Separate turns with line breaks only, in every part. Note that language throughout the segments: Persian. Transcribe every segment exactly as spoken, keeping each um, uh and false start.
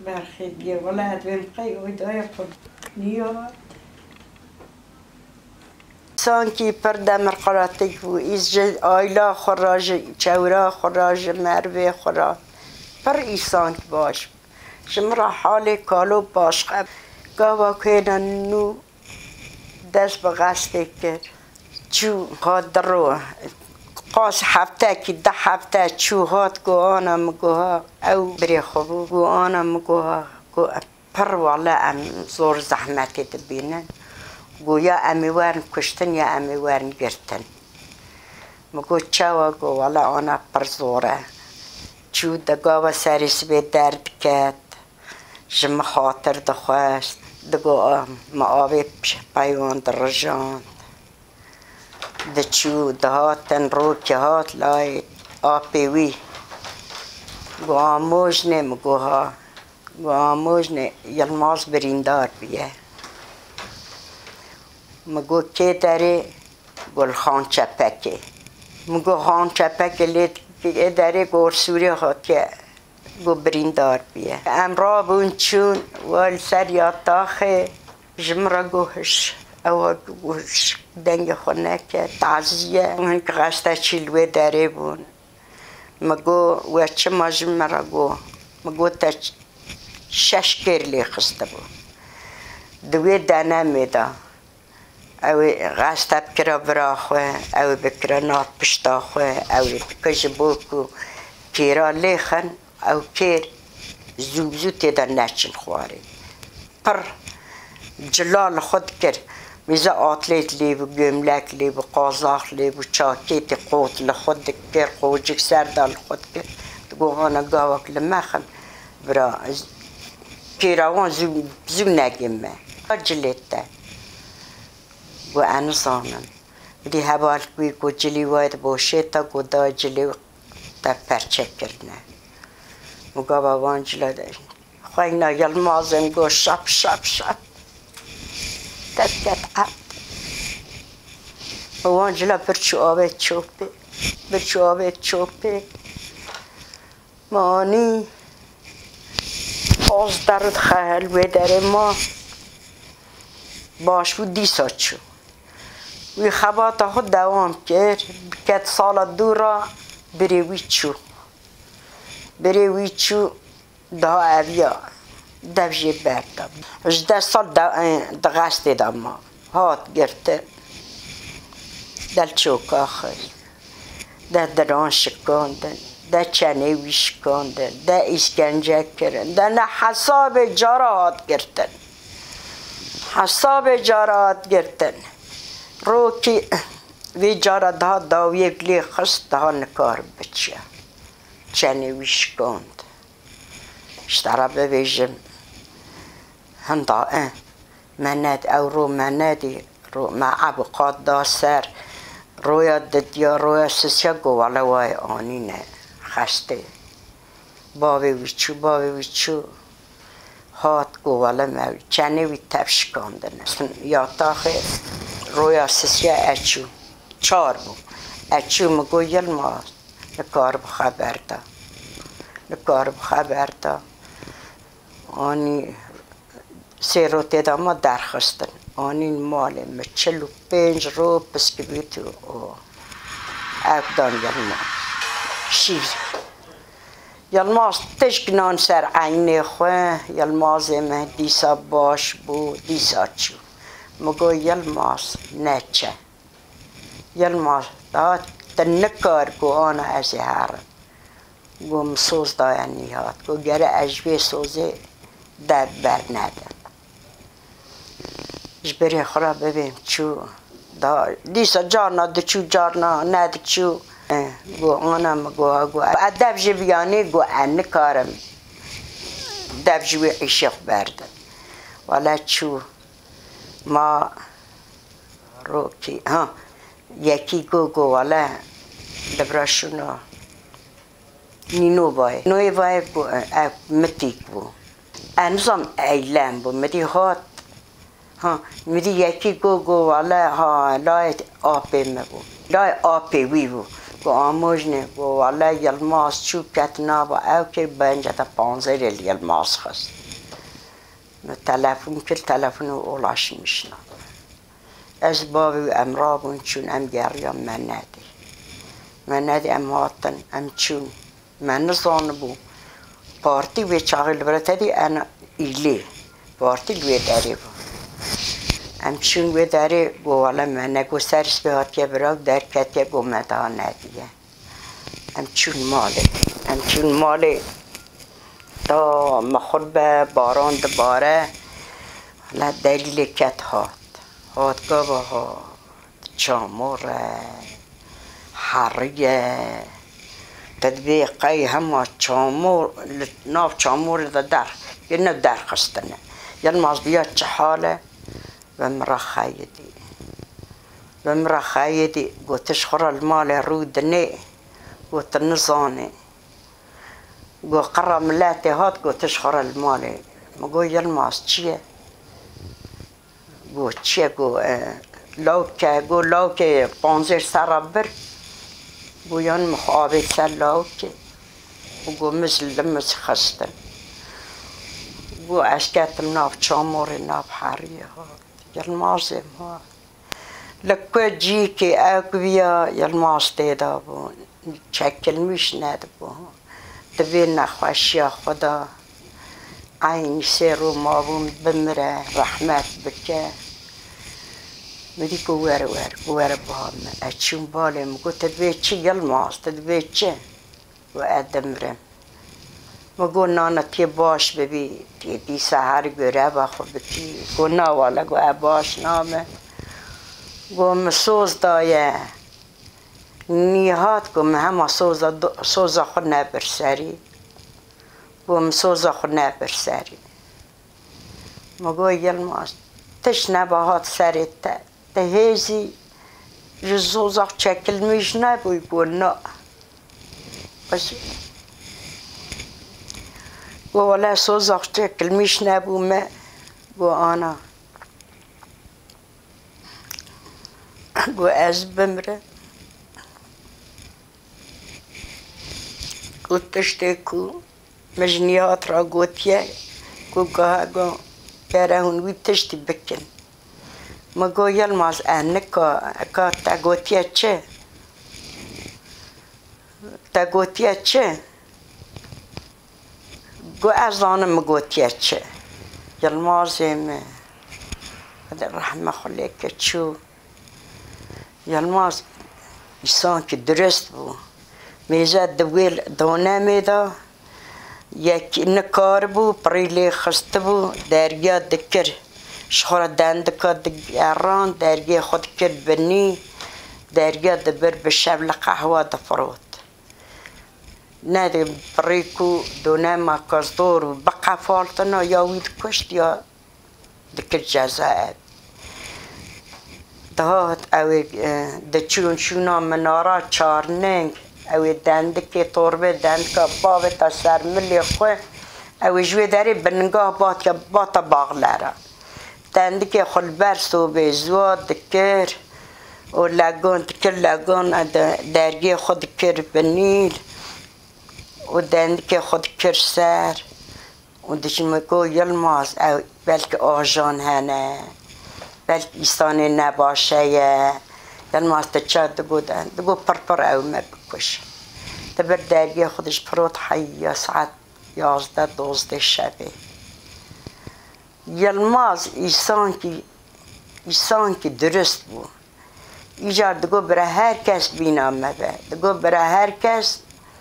برخیدگی ولایت ویم قی ویدای خود نیاد سانکی پر دمر قراتک و ایز آیلا خراج چورا خراج مروه خراج پر ایسانک باش شمرا حال کالو باش قب گاوا کنن نو دست به غسته کرد چو هاد رو قاس هفته که ده هفته چو هات گو آنا مگوها او بری خوبو گو آنا مگوها گو پر والا ام زور زحمتی دبینن گو یا امی ورن کشتن یا امی ورن گرتن مگو چاوا گو والا آنا پر زوره چو دگاوا سریس به درد کد جم خاطر دخواست دگو ما آبی پیوان در رجان دچو دهاتن رو که هات لای آبی وی گو آموز نه مگوها گو آموز نه یلماز بریندار بیه مگو که داره گل خان چپکه مگو خان چپکه لید که داره گور سوری خود که گو بریندار بیه امرا بون چون وال سر یا تاخه جمرا گوهش او گوش دنگ خونه که تعزیه من که غشته چیلوه داره بون مگو و چه ماجم مرا گو مگو تا شش کرلی خسته بون دوی دانه میده او غشته بکره برا خواه او بکره نار پشتا خواه او کش بوکو پیرا لیخن او کیر زوب زو تیدا نچن خواره پر جلال خود کرد میزه آتلیت لیب و گملک لیب و قازاق لیب و چاکیت قوت لخود کر قوجک سردال خود کرد گو آنا گاوک لمخم برا پیراوان زو, زو نگیمه جلیت ده گو انزانم دی هبال کوی گو جلی واید باشه تا گو دا جلی تا پرچه کرنه مگا بابان جلا ده خواهی نایل مازم گو شب شب شب تبكت عبد وانجلا برشو آبه چوبه برشو آبه چوبه مانی آز درد خیل و در ما باش بود دیسا چو وی خبات خود دوام کرد بکت سال دورا بری وی چو بری وی چو ده اویا دفجه بردم هجده سال دغسته دم هات گرته دل چوکا خیل ده دران شکاندن ده چنه وی شکاندن ده اسکنجه کردن ده نه حساب جارات گرتن حساب جارات گرتن رو که وی جارات ها داویه گلی خست ها نکار بچه چنه وی شکاند اشترا ببیجم هندا مند او رو مندی رو معب قاد دا سر رویا ددیا رویا سسیا گو والا وای آنینه خسته باوی ویچو باوی ویچو هات گو والا موی چنه وی تفش کندن یا تاخه رویا سسیا اچو چار بو اچو مگو یلماز نکار بخبر دا نکار بخبر دا آنی سه رو تیدا ما درخستن آنین ماله ما چلو پنج رو بسکویت و افدان یلماز شیر یلماز تشکنان سر عینه خواه یلماز ما دیسا باش بو دیسا چو مگو یلماز نچه یلماز دا تنکار گو آنا ازی هرم گو مسوز داینی هات گو گره اجوی سوزه دب بر ندم جبری خورا ببین چو دا دیسا جارنا دو چو جارنا ند چو گو آنم گو گو ادب جبیانی گو ان کارم دب جوی عشق بردم ولی چو ما رو کی ها یکی گو گو ولی دبراشونو نینو بای نوی بای گو متیک بو انزام ایلم بو مدی هات ها مدی یکی گو گو والا ها لای آپی مبو لای آپی وی بو گو آموزنه گو والا یلماس چو کت نابا او که بنجه تا پانزه ریل یلماس خست تلفن کل تلفن اولاش میشنم از بابی و امرابون چون ام گریا من ندی من ندی ام هاتن ام چون من نزان بو پارتی و چاقل برته دی انا ایلی پارتی گوی داری بو ام چون گوی داری گو والا من نگو سرس به هاتیه براک در کتیه گو مدها ندیه ام چون ماله ام چون ماله تا مخور به باران دباره لا دلیل کت هات هات گابا هات چاموره حریه تدبیقی همه چامور ناف چامور دا در یه نه در خستنه یعنی ماز بیاد چه حاله و مرا خیدی و مرا خیدی گوتش خور المال رودنه گوت نزانه گو قرر ملاتی هات گوتش خور المال مگو یلماز چیه گو چیه گو لوکه گو لوکه پانزه سر بر گو یان مخابه سر لوکه گو مثل لمس خستن گو اشکتم ناف چامور ناف حریه هات یلمازم هات لکو جی که اکو بیا یلماز دیده بون چکل میش نده بون دوی نخوشی خدا عین سیرو مابون بمره رحمت بکه مدی کو ور ور ور بام اچون بالم گو تدوی چی یلماز تدوی چه و ادمرم مگو نانا تی باش ببی تی دی سهر گره بخو بکی گو نوالا گو باش نامه گو مسوز دایه نیهات گو همه سوزا خود نبر سری گو مسوزا خود نبر سری مگو یلماز تش نباهات سری تا تهیزی جزوزا چکل میش نبوی گو نا بس گو ولا سوزا چکل میش نبو ما گو آنا گو از بمره گو تشتی کو مجنیات را گوتیه گو گاه گو کاره هنوی تشتی بکن مگو یلماز انکا اکا تا گوتیه چه تا گوتیه چه گو از آنم گوتیه چه یلمازم هذا رحمه خلیه که چو یلماز ایسان که درست بو میزه دویل دونه میده یک نکار بو پریلی خسته بو درگاه دکر شخور دندکا دگران درگاه خود کرد بنی درگاه دبر به شبل قهوه دفروت نه دی پریکو دونه مکازدور و بقا فالتنا یا وید کشت یا دکر جزاء دهات اوی دچون شونا منارا چارننگ اوی دندکی طوربه دندکا باوی تا سرملی خواه اوی جوی داری بنگاه بات یا باتا باغلارا دندکی خلبر صوبه زواد دکر و لگون دکر لگون درگی خود کر بنیل و دندکی خود کر سر و دشمکو یلماز او بلکه آجان هنه بلکه ایستانه نباشه یلماز تچه دگو دن دگو پر پر او مبکش دبر درگی خودش پروت حیا ساعت یازده دوزده شبه یلماز ایسان کی ایسان کی درست بو ایجار دگو برای هر کس بینامه به دگو برای هر کس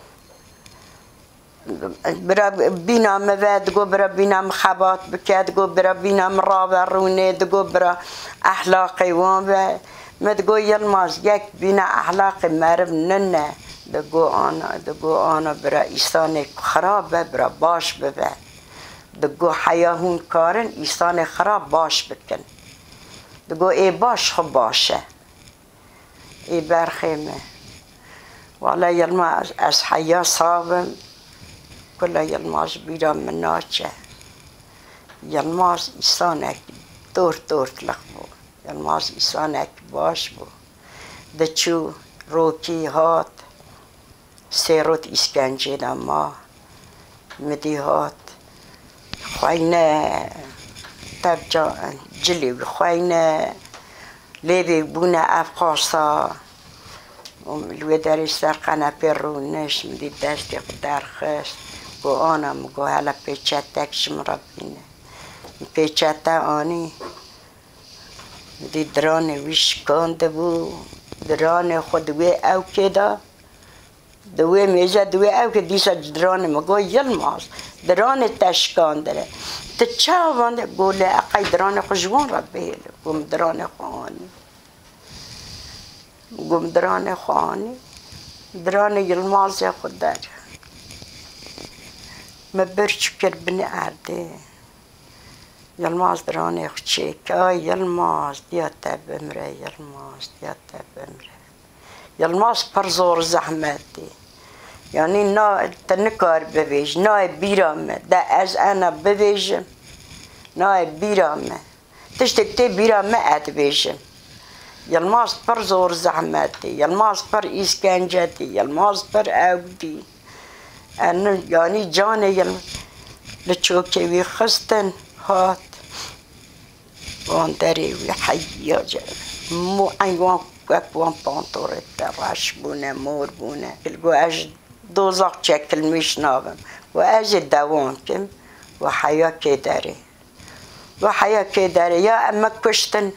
برای بینامه به دگو برای بینام خبات بکه دگو برای بینام رابرونه دگو برای اخلاقی وان به مدگو یلماز یک بینا اخلاق مرم ننه دگو آنا دگو آنا برای ایسان خراب برای باش ببه دگو حیاهون کارن ایسان خراب باش بکن دگو ای باش خب باشه ای برخیمه والا یلماز از حیا صابم کلا یلماز بیرام مناچه یلماز ایسانک دور دور تلق بو یلماز ایسانک باش بو دچو روکی هات سيروت إسكنجي لما مديهات خوينا تبجا جلي خوينا ليبي بونا أفقاصا الوداري سرقنا بيرونش مدي داشتي قدار خست و أنا مگو هلا پیچتک شمربینه پیچتا آنی دی درانه ویش کنده بو درانه خود وی او کدا دوی میزه دوی او که دیسا درانه مگو یلماز درانه تشکانده تا چه وانده گوله اقای درانه خوشگون را بیل گم درانه خوانی گم درانه خوانی درانه یلماز خود داره ما برش بني عردي يلماز دراني خشيك آي يلماز دياتا بمري يلماز دياتا بمري يلماز برزور زحمتي يعني نا تنكار ببيج نا بيرامه دا از انا ببيجم نا بيرامه تشتكتي بيرامه اد بيجم يلماز برزور زحمتي يلماز بر اسكنجتي يلماز بر اودي أنا يعني جاني يل لتشوكي ويخستن هات وان داري ويحيا جا مو عيوان وان بانطورة راش بونا مور بونا القو أج دوزاق شكل مش نابم وأجي دوام كم وحيا كداري وحيا كداري يا أما كشتن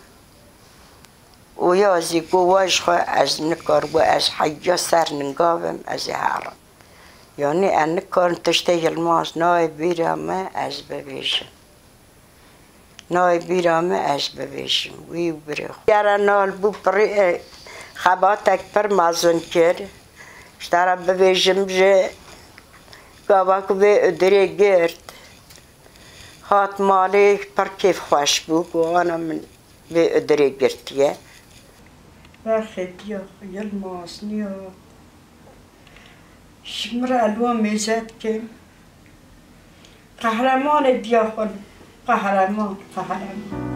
ويا زي قواش خو أز نكر وأز حيا سر نقابم أزي هارم يعني أنا كنت تشتهي الماس ناي بيرامة أز ببيشم ناي بيرامة أز ببيشم وي بريخ يارا نال بو بري خباتك بر مازن كر اشترى ببيشم جي قاباكو بي ادري گرد هات مالي بر كيف خوش بو وانا من بي ادري گرتيه بخد يا الماس نيا شمرة ألوان ميزات كم قهرمان دياخل قهرمان قهرمان